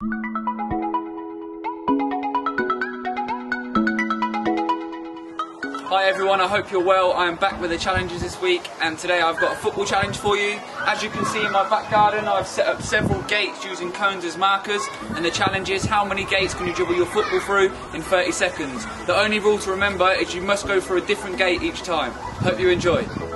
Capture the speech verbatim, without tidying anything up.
Hi everyone, I hope you're well. I am back with the challenges this week, and today I've got a football challenge for you. As you can see in my back garden, I've set up several gates using cones as markers, and the challenge is how many gates can you dribble your football through in thirty seconds. The only rule to remember is you must go through a different gate each time. Hope you enjoy.